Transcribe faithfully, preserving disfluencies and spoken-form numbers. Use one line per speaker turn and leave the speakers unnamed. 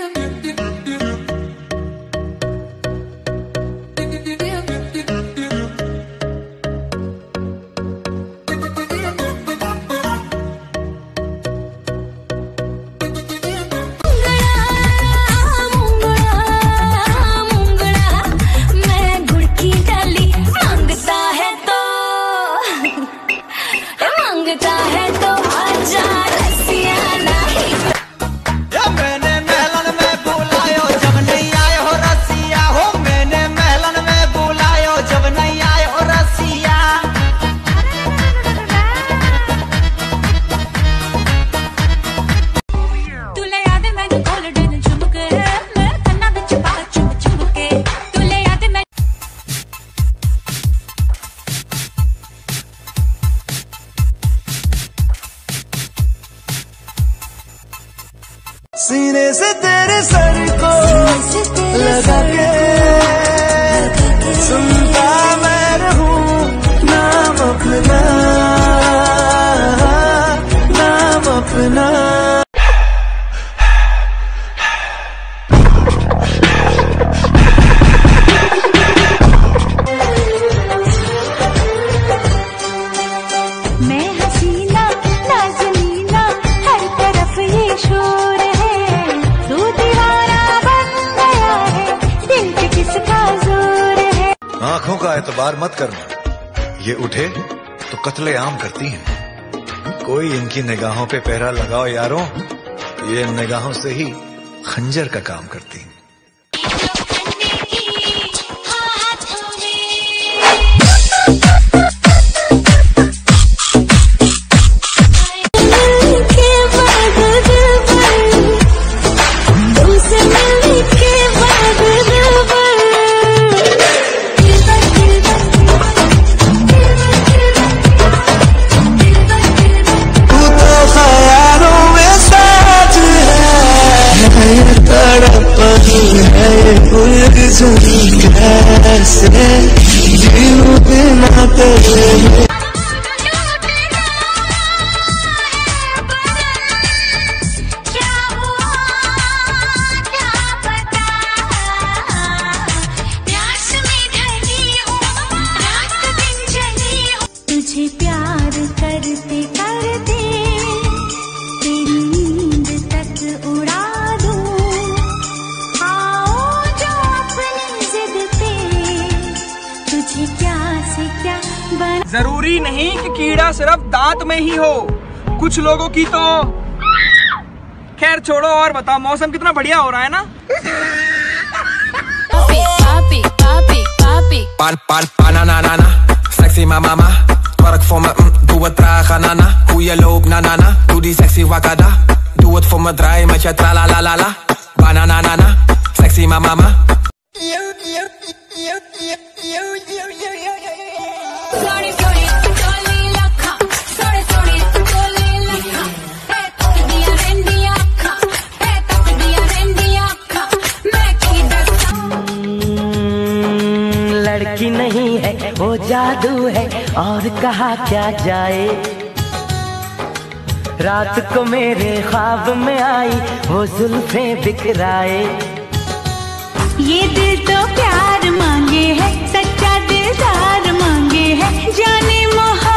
सीने से तेरे सर को लगा के सुनता मैं रहूं नाम अपना, नाम अपना।
मैं हसीना नाज़नीना हर तरफ ये शोर है, तू दीवाना बन गया है, दिल पे किसका जोर है।
आंखों का एतबार मत करना, ये उठे तो कत्ले आम करती हैं। कोई इनकी निगाहों पे पहरा लगाओ यारों, ये निगाहों से ही खंजर का काम करती हैं। कैसे जीऊं बिना तेरे
तुझे प्यार करते करते तेरी नींद तक उड़ा दूं, आओ जो अपनी जिद पे तुझे क्या से क्या बना।
जरूरी नहीं कि कीड़ा सिर्फ दांत में ही हो, कुछ लोगों की तो। खैर छोड़ो और बताओ, मौसम कितना बढ़िया हो रहा है ना।
पापी पापी पापी पापी
pan pan pananana sexy mama mama twerk voor me mm, doe het traag nana hoe je loopt na na na doe die sexy wakada doe het voor me draai met je tra la la la la banana nana sexy mama mama
Soni Soni चोली लखा सोनी सोनी चोली लखा मैं तक दिया रेंडिया अखा मैं तक दिया रेंडिया अखा मैं की दस्ता।
लड़की नहीं है वो जादू है और कहा क्या जाए, रात को मेरे ख्वाब में आई वो जुल्फे बिखराए।
ये दिल तो प्यार मांगे है, सच्चा दिलदार मांगे है, जाने मोहब्बत